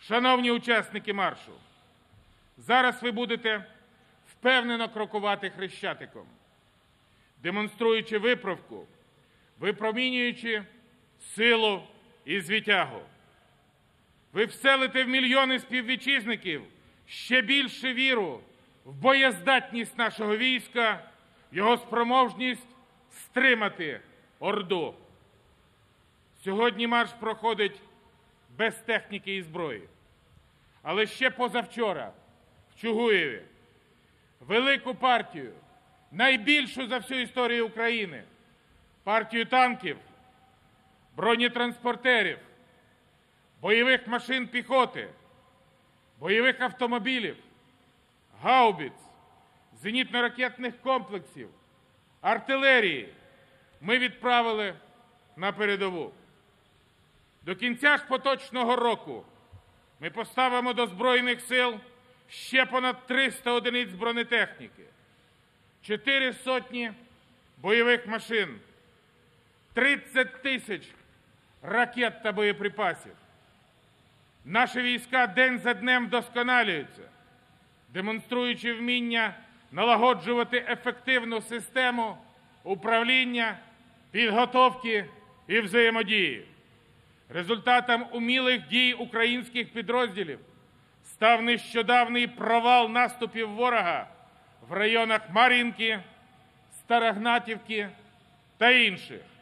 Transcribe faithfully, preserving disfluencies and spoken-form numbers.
Шановні учасники маршу, зараз ви будете впевнено крокувати Хрещатиком, демонструючи виправку, випромінюючи силу і звитягу. Ви вселите в мільйони співвітчизників ще більше віру в боєздатність нашого війська, в його спроможність стримати Орду. Сьогодні марш проходить без техніки і зброї. Але ще позавчора в Чугуєві велику партію, найбільшу за всю історію України, партію танків, бронетранспортерів, бойових машин піхоти, бойових автомобілів, гаубиць, зенітно-ракетних комплексів, артилерії ми відправили на передову. До кінця ж поточного року ми поставимо до Збройних сил ще понад триста одиниць бронетехніки, чотири сотні бойових машин, тридцять тисяч ракет та боєприпасів. Наші війська день за днем вдосконалюються, демонструючи вміння налагоджувати ефективну систему управління, підготовки і взаємодії. Результатом умілих дій українських підрозділів став нещодавній провал наступів ворога в районах Мар'їнки, Старогнатівки та інших.